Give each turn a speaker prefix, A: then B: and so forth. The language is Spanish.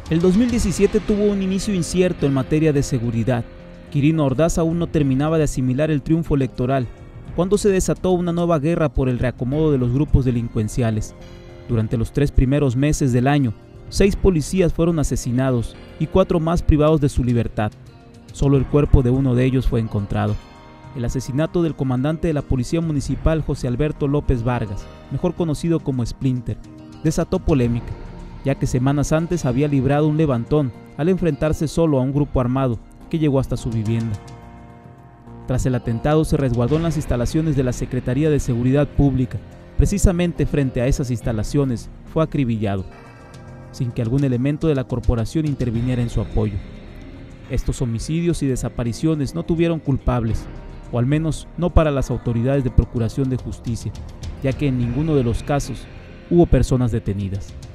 A: El 2017 tuvo un inicio incierto en materia de seguridad. Quirino Ordaz aún no terminaba de asimilar el triunfo electoral, cuando se desató una nueva guerra por el reacomodo de los grupos delincuenciales. Durante los 3 primeros meses del año, 6 policías fueron asesinados y 4 más privados de su libertad. Solo el cuerpo de uno de ellos fue encontrado. El asesinato del comandante de la Policía Municipal, José Alberto López Vargas, mejor conocido como Splinter, desató polémica, ya que semanas antes había librado un levantón al enfrentarse solo a un grupo armado que llegó hasta su vivienda. Tras el atentado se resguardó en las instalaciones de la Secretaría de Seguridad Pública. Precisamente frente a esas instalaciones fue acribillado, sin que algún elemento de la corporación interviniera en su apoyo. Estos homicidios y desapariciones no tuvieron culpables, o al menos no para las autoridades de Procuración de Justicia, ya que en ninguno de los casos hubo personas detenidas.